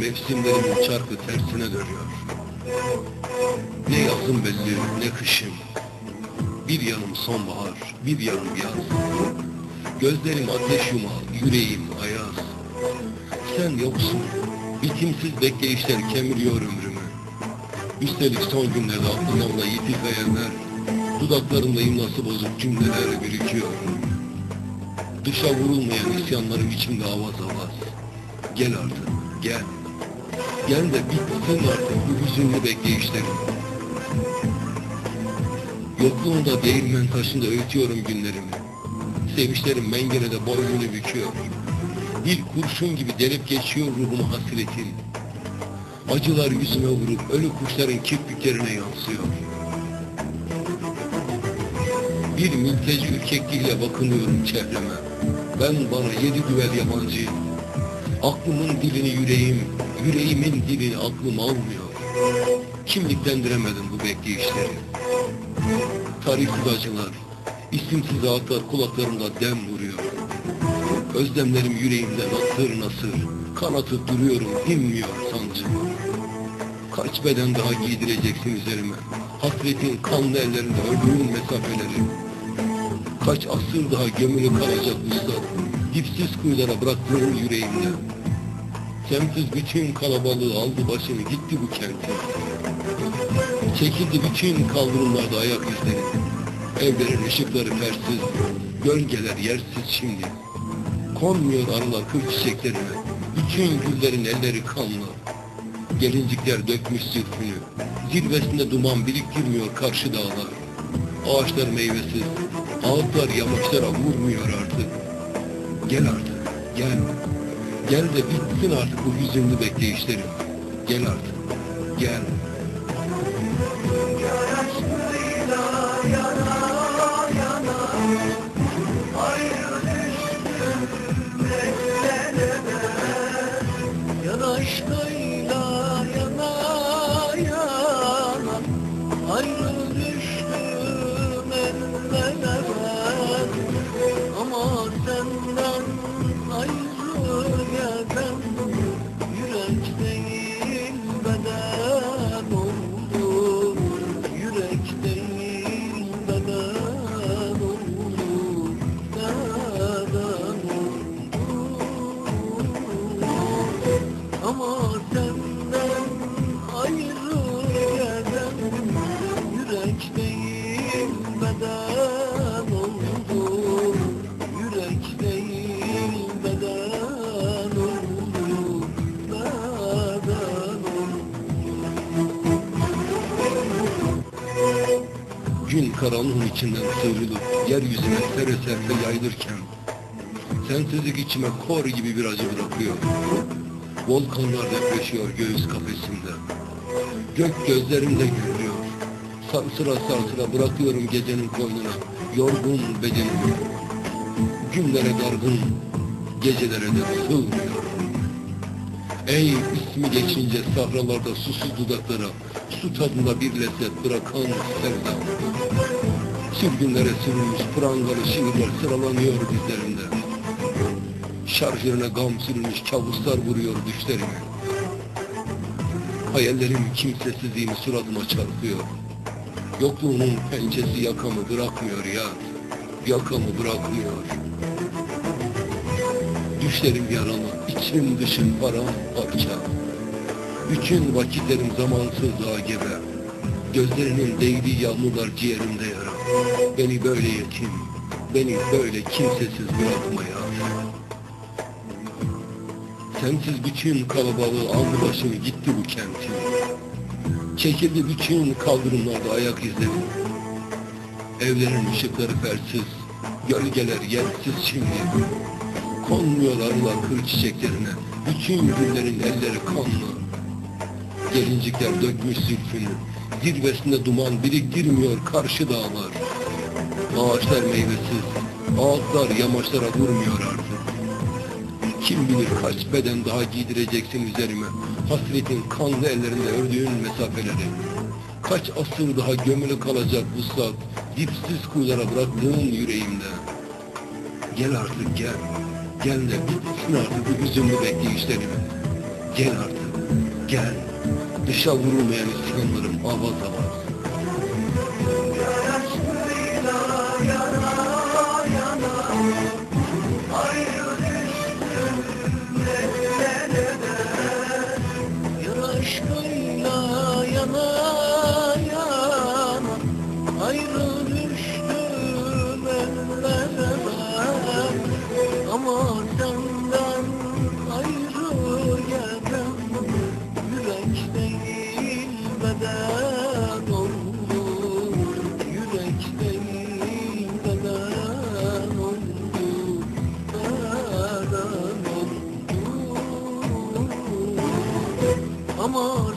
Mevsimlerimin çarkı tersine dönüyor. Ne yazım belli, ne kışım. Bir yanım sonbahar, bir yanım yaz. Gözlerim ateş yumağı, yüreğim ayaz. Sen yoksun, bitimsiz bekleyişler kemiriyor ömrümü. Üstelik son günlerde aklımda yitik hayaller, dudaklarımda imlası bozuk cümleler birikiyor. Dışa vurulmayan isyanlarım içimde avaz avaz. Gel artık, gel. Gel de bitsin artık bu hüzünlü bekleyişlerim. Yokluğunda değirmen taşında öğütüyorum günlerimi. Sevinçlerim mengerede boynunu büküyor. Bir kurşun gibi delip geçiyor ruhumu hasretin. Acılar yüzüme vurup ölü kuşların kirpiklerine yansıyor. Bir mülteci ürkekliğiyle bakınıyorum çehreme. Ben bana 7 düvel yabancıyım. Aklımın dilini yüreğimin dilini aklım almıyor. Kimliklendiremedim bu bekleyişleri. Tarifsiz acılar, isimsiz ağıtlar kulaklarımda dem vuruyor. Özlemlerim yüreğimde nasır nasır, kanatıp duruyorum, dinmiyor sancı. Kaç beden daha giydireceksin üzerime, hasretin kanlı ellerinde ördüğün mesafeleri. Kaç asır daha gömülü kalacak uslat, dipsiz kuyulara bıraktığın yüreğimde. Semsiz bütün kalabalığı aldı başını gitti bu kentin. Çekildi bütün kaldırımlarda ayak izleri. Evlerin ışıkları fersiz, gölgeler yersiz şimdi. Konmuyor arılar kır çiçeklerine, bütün güllerin elleri kanlı. Gelincikler dökmüş zülfünü, zirvesinde duman biriktirmiyor karşı dağlar. Ağaçlar meyvesiz, ağıtlar yamaçlara vurmuyor artık. Gel artık, gel. Gel de bitsin artık bu hüzünlü bekleyişlerim. Gel artık, gel. Aşkıyla yana yana ayrı düştüm ellere. Ama senden ayrı gelen yürek değil beden oldu. Yürek değil beden oldu. Beden oldu. Ama senden ayrı gelen yürek değil beden oldu. Yürek değil beden oldu. Beden oldu. Gün karanlığın içinden sıyrılıp yeryüzüne sere serpe yayılırken sensizlik içime kor gibi bir acı bırakıyor. Volkanlar depreşiyor göğüs kafesimde. Gök gözlerimde gülüyor. Sarsıra sarsıra bırakıyorum gecenin koynuna yorgun bedenimi. Günlere dargın, gecelere de sığmıyor. Ey ismi geçince sahralarda susuz dudaklara su tadında bir lezzet bırakan sevda. Sürgünlere sürülmüş prangalı şiirler sıralanıyor dizlerimde. Şarjörüne gam sürülmüş kabuslar vuruyor düşlerime. Hayallerim kimsesizliğimi suratıma çarpıyor. Yokluğunun pençesi yakamı bırakmıyor ya. Yakamı bırakmıyor. Düşlerim yaralı, içim dışım paramparça. Bütün vakitlerim zamansızlığa gebe. Gözlerinin değdiği yağmurlar ciğerimde yara. Beni böyle yetim, beni böyle kimsesiz bırakma ya. Sensiz bütün kalabalığı aldı başını gitti bu kentin. Çekildi bütün kaldırımlarda ayak izleri. Evlerin ışıkları fersiz, gölgeler yersiz şimdi. Konmuyor arılar kır çiçeklerine, bütün güllerin elleri kanlı. Gelincikler dökmüş zülfünü, zirvesinde duman biriktirmiyor karşı dağlar. Ağaçlar meyvesiz, ağaçlar yamaçlara vurmuyor artık. Kim bilir kaç beden daha giydireceksin üzerime, hasretin kanlı ellerinde ördüğün mesafeleri. Kaç asır daha gömülü kalacak vuslat, dipsiz kuyulara bıraktığın yüreğimde. Gel artık gel, gel de bitsin artık bu hüzünlü bekleyişlerimi. Gel artık. Gel, dışa vurulmayan isyanlarım avaz avaz. Yar aşkıyla yana yana ayrı düştüm ellere ben. Ama senden ayrı geldim, yürek değil beden oldu. Yürek değil beden oldu, beden oldu. Ama